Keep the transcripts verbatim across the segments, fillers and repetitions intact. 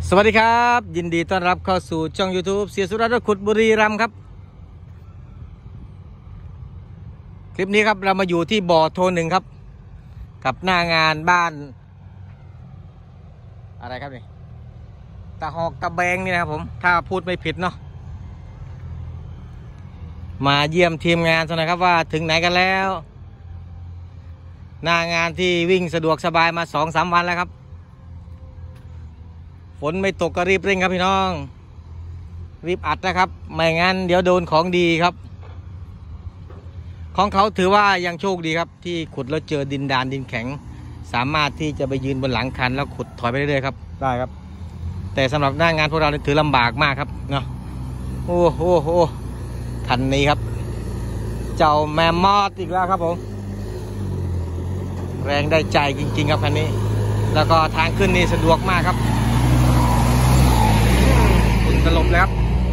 สวัสดีครับยินดีต้อนรับเข้าสู่ช่อง YouTube เสียสุรัตน์รถขุดบุรีรัมย์ครับคลิปนี้ครับเรามาอยู่ที่บ่อโทนหนึ่งครับกับหน้างานบ้านอะไรครับนี่ตะหอกตะแบงนี่นะครับผมถ้าพูดไม่ผิดเนาะมาเยี่ยมทีมงานซะหน่อยครับว่าถึงไหนกันแล้วหน้างานที่วิ่งสะดวกสบายมา สองสาม วันแล้วครับฝนไม่ตกก็รีบเร่งครับพี่น้องรีบอัดนะครับไม่งั้นเดี๋ยวโดนของดีครับของเขาถือว่ายังโชคดีครับที่ขุดแล้วเจอดินดานดินแข็งสามารถที่จะไปยืนบนหลังคันแล้วขุดถอยไปเรื่อยๆครับได้ครับแต่สำหรับหน้างานพวกเราถือลำบากมากครับเนาะโอ้โหโอ้คันนี้ครับเจ้าแมมมอสอีกแล้วครับผมแรงได้ใจจริงๆครับคันนี้แล้วก็ทางขึ้นนี่สะดวกมากครับสลบแล้วครับ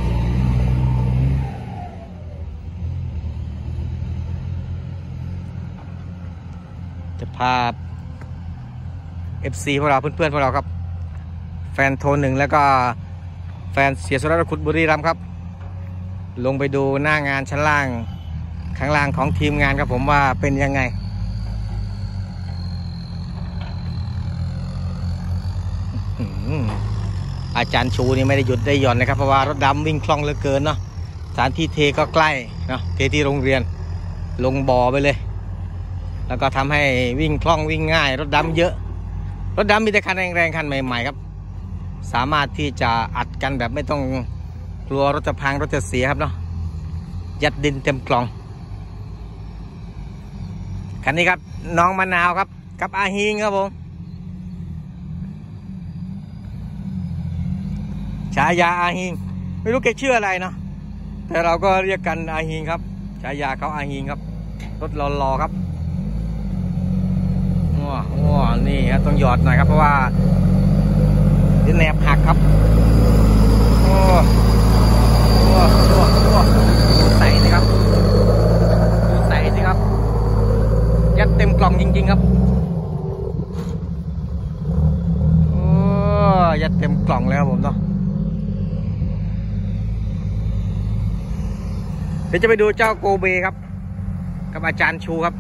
จะพา เอฟ ซี พวกเราเพื่อนๆพวกเราครับแฟนโทนหนึ่งแล้วก็แฟนเสียสุรัตน์รถขุดบุรีรัมย์ครับลงไปดูหน้างานชั้นล่างข้างล่างของทีมงานครับผมว่าเป็นยังไงอาจารย์ชูนี่ไม่ได้หยุดได้หย่อนนะครับเพราะว่ารถดำวิ่งคล่องเหลือเกินเนาะสถานที่เทก็ใกล้เนาะเทที่โรงเรียนลงบ่อไปเลยแล้วก็ทำให้วิ่งคล่องวิ่งง่ายรถดำเยอะรถดำมีแต่คันแรงๆคันใหม่ๆครับสามารถที่จะอัดกันแบบไม่ต้องกลัวรถจะพังรถจะเสียครับเนาะยัดดินเต็มกล่องคันนี้ครับน้องมะนาวครับกับอาฮิงครับผมฉายาอาฮิงไม่รู้แกชื่ออะไรเนาะแต่เราก็เรียกกันอาฮิงครับฉายาเขาอาฮิงครับรถรอๆครับว้าวว้าวนี่ครับต้องหยอดหน่อยครับเพราะว่าดินแหนบหักครับโอ้โหโอ้โหใส่สิครับดูใส่สิครับยัดเต็มกล่องจริงๆครับโอ้ยัดเต็มกล่องแล้วผมเนาะเดี๋ยวจะไปดูเจ้าโกเบครับกับอาจารย์ชูครับ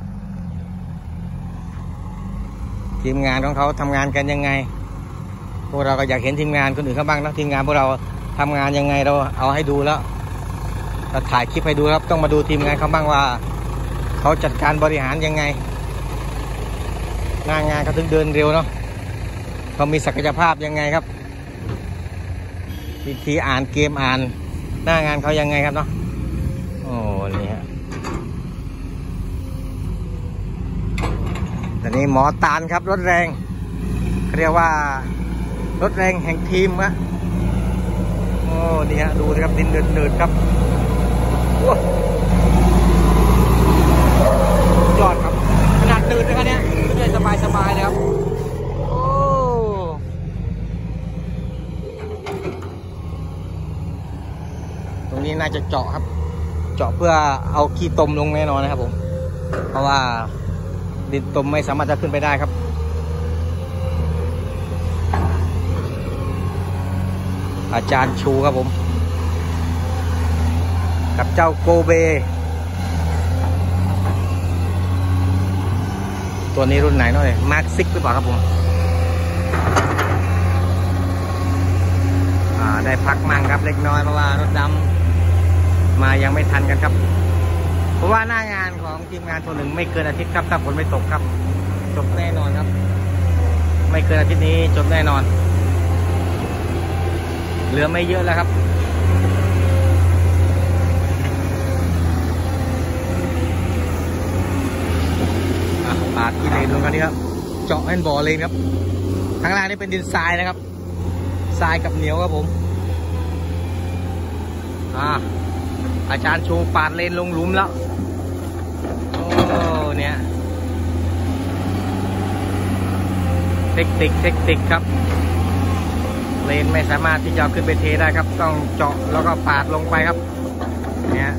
ทีมงานของเขาทำงานกันยังไงพวกเราก็อยากเห็นทีมงานคนอื่นเขาบ้างนะทีมงานพวกเราทำงานยังไงเราเอาให้ดูแล้วเราถ่ายคลิปให้ดูครับต้องมาดูทีมงานเขาบ้างว่าเขาจัดการบริหารยังไงหน้างานเขาถึงเดินเร็วเนาะเขามีศักยภาพยังไงครับวิธีอ่านเกมอ่านหน้างานเขายังไงครับเนาะโอ้นี่ฮะตอนนี้หมอตาลครับรถแรงเรียกว่ารถแรงแห่งทีมนะโอ้นี่ฮะดูนะครับดินเดินเดินครับยอดครับขนาดเดินนะครับเนี่ยเดินสบายสบายเลยครับโอ้ตรงนี้น่าจะเจาะครับเจาะเพื่อเอาขี้ตมลงแน่นอนนะครับผมเพราะว่าดินตมไม่สามารถจะขึ้นไปได้ครับอาจารย์ชูครับผมกับเจ้าโกเบตัวนี้รุ่นไหนเนาะเนี่ยมาร์คซิกหรือเปล่าครับผมได้พักมั่งครับเล็กน้อยเพราะว่ารถดำมายังไม่ทันกันครับเพราะว่าหน้างานของทีมงานตัวหนึ่งไม่เกินอาทิตย์ครับถ้าฝนไม่ตกครับจบแน่นอนครับไม่เกินอาทิตย์นี้จบแน่นอนเหลือไม่เยอะแล้วครับปาดที่เลนลงกันนี่ครับเจาะเป็นบ่อเลนครับข้างล่างนี่เป็นดินทรายนะครับทรายกับเหนียวครับผมอ่าอาจารย์ชูปาดเลนลงหลุมแล้วโอ้เนี่ยเทคนิคเทคนิคครับเลนไม่สามารถที่จะขึ้นไปเทได้ครับต้องเจาะแล้วก็ปาดลงไปครับเนี่ย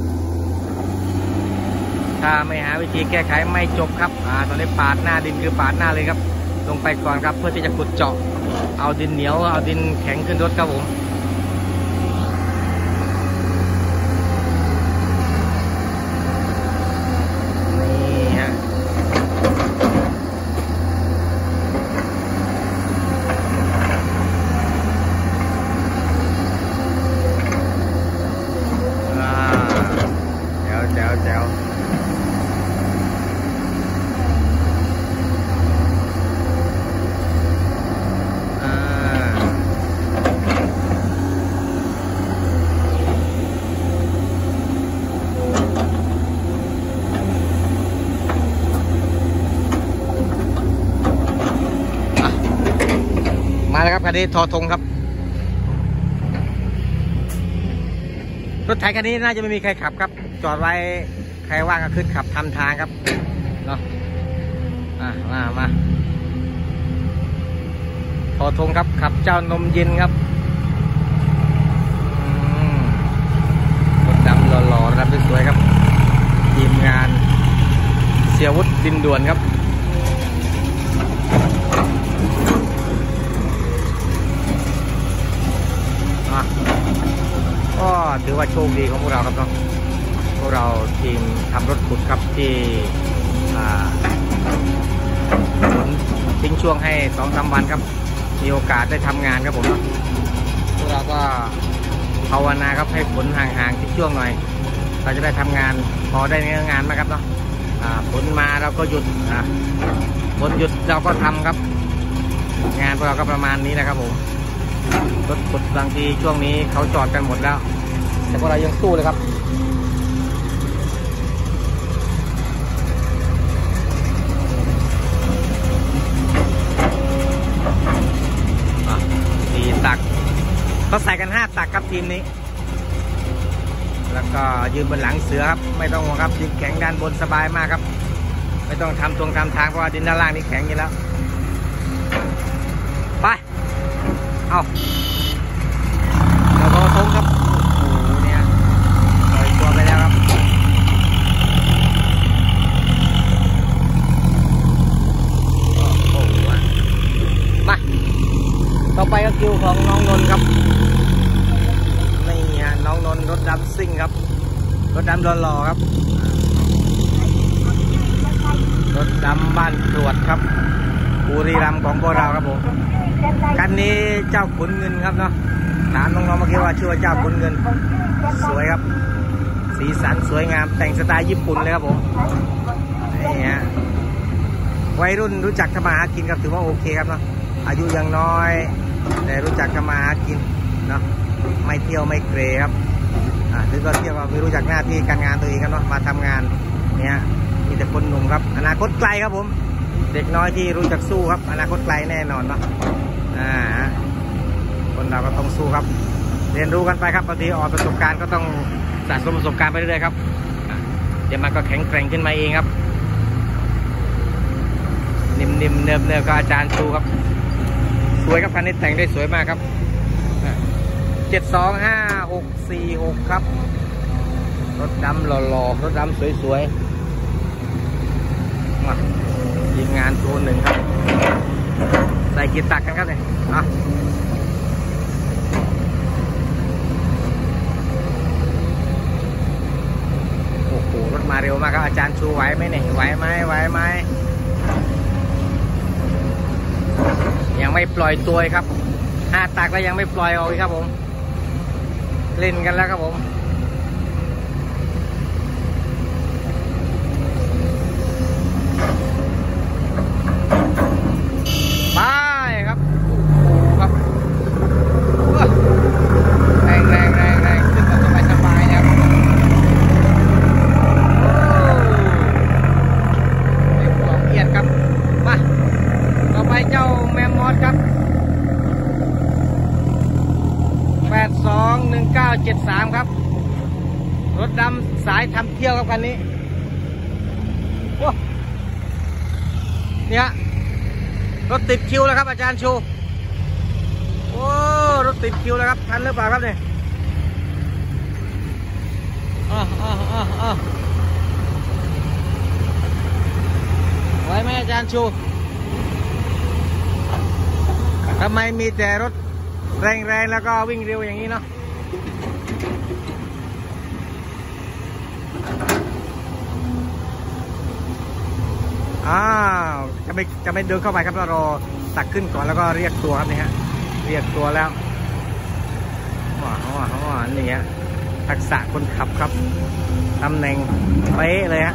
ถ้าไม่หาวิธีแก้ไขไม่จบครับอ่าตอนนี้ปาดหน้าดินคือปาดหน้าเลยครับลงไปก่อนครับเพื่อที่จะขุดเจาะเอาดินเหนียวเอาดินแข็งขึ้นรถครับผมนี่ฮะแจ๋วแจ๋วแจ๋วมาแล้วครับคันนี้ทอทงครับรถไถคันนี้น่าจะไม่มีใครขับครับจอดไว้ใครว่างก็ขึ้นขับทำทางครับเนาะอ่ะมามาทอทงครับขับเจ้านมเย็นครับรถดำหล่อๆรับสวยๆครับทีมงานเสียวุฒิดินด่วนครับก็ถือว่าโชคดีของพวกเราครับเนาะพวกเราทีมทำรถขุดครับที่ฝนทิ้งช่วงให้สองสามวันครับมีโอกาสได้ทำงานครับผมเนาะพวกเราก็ภาวนาครับให้ฝนห่างๆทิ้งช่วงหน่อยเราจะได้ทำงานพอได้เนื้องานมาครับเนาะฝนมาเราก็หยุดฝนหยุดเราก็ทำครับงานพวกเราก็ประมาณนี้นะครับผมรถขุดบางทีช่วงนี้เขาจอดกันหมดแล้วแต่พวกเรายังสู้เลยครับสี่ตักเขาใส่กันห้าตักครับทีมนี้แล้วก็ยืนบนหลังเสือครับไม่ต้องห่วงครับดินแข็งด้านบนสบายมากครับไม่ต้องทำตรงทำทางเพราะว่าดินด้านล่างนี่แข็งอยู่แล้วไปเอาเราโตทงครับโอ้โหเนี่ยลอยตัวไปแล้วครับโอ้โหมาต่อไปก็คิวของน้องนนท์ครับนี่ฮะน้องนนท์รถดำซิ่งครับรถดำหล่อๆครับรถดำบ้านตรวจครับบุรีรัมย์ของพวกเราครับผมคันนี้เจ้าขุนเงินครับเนาะถามน้องๆเมื่อกี้ว่าชื่อว่าเจ้าขุนเงินสวยครับสีสันสวยงามแต่งสไตล์ญี่ปุ่นเลยครับผมนี่ฮะวัยรุ่นรู้จักทำมาหากินครับถือว่าโอเคครับเนาะอายุยังน้อยแต่รู้จักทำมาหากินเนาะไม่เที่ยวไม่เกรครับอ่าหรือก็เที่ยวก็ไม่รู้จักหน้าที่การงานตัวเองครับเนาะมาทำงานเนี่ยมีแต่คนหนุ่มครับอนาคตไกลครับผมเด็กน้อยที่รู้จักสู้ครับอนาคตไกลแน่นอนเนาะอ่าคนเราก็ต้องสู้ครับเรียนรู้กันไปครับบางทีออกประสบการณ์ก็ต้องสะสมประสบการณ์ไปเรื่อยๆครับเดี๋ยวมันก็แข็งแกร่งขึ้นมาเองครับนิ่มๆเนิบๆก็อาจารย์ชูครับสวยครับคันนี้แต่งได้สวยมากครับเจ็ดสองห้าหกสี่หกครับรถดำหล่อๆรถดำสวยๆมาทีมงานตัวหนึ่งครับใส่กีตักกันครับเนี่ยอ่ะโอ้โหรถมาเร็วมากครับอาจารย์ชูไหวไหมเนี่ยไหวไหมไหวไหมยังไม่ปล่อยตัวครับห้าตักแล้วยังไม่ปล่อยออกครับผมเล่นกันแล้วครับผมไปครับครับแรงแรงแรงแรงขึ้นแบบสบายสบายครับเด็กละเอียดครับมาต่อไปเจ้าแมมมอสครับแปดสองหนึ่งเก้าเจ็ดสามครับรถดำสายทำเที่ยวครับคันนี้ว้าเนี่ยรถติดคิวแล้วครับอาจารย์ชูโอ้รถติดคิวแล้วครับทันหรือเปล่าครับเนี่ยอ๋ออ๋ออ๋ออ๋อไหวไหมอาจารย์ชูทำไมมีแต่รถแรงๆแล้วก็วิ่งเร็วอย่างนี้เนาะอ้าวจะไม่จะไม่เดินเข้าไปครับเรารอตักขึ้นก่อนแล้วก็เรียกตัวครับนี่ฮะเรียกตัวแล้วว้าวว้าวว้าวนี่ฮะทักษะคนขับครับตำแหน่งเป๊ะเลยฮะ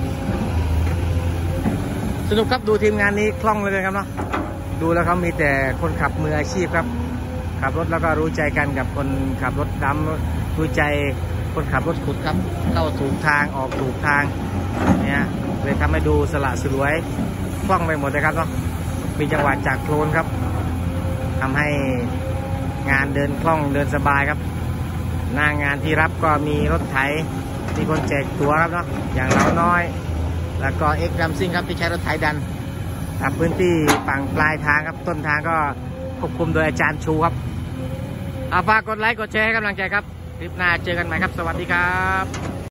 สนุกครับดูทีมงานนี้คล่องเลยครับเนาะดูแล้วเขามีแต่คนขับมืออาชีพครับขับรถแล้วก็รู้ใจกันกับคนขับรถดำรู้ใจคนขับรถขุดครับเข้าถูกทางออกถูกทางเนี่ยเลยทำให้ดูสละสลวยคล่องไปหมดเลยครับเนาะมีจังหวะจากโคลนครับทำให้งานเดินคล่องเดินสบายครับหน้างานที่รับก็มีรถไถมีคนแจกตั๋วครับเนาะอย่างเราน้อยแล้วก็เอ็กซ์ดัมซิ่งครับที่ใช้รถไถดันทำพื้นที่ฝั่งปลายทางครับต้นทางก็ควบคุมโดยอาจารย์ชูครับฝากกดไลค์กดแชร์ให้กำลังใจครับคลิปหน้าเจอกันใหม่ครับสวัสดีครับ